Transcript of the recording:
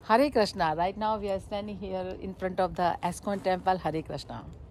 Hare Krishna. Right now we are standing here in front of the Isckon temple. Hare Krishna.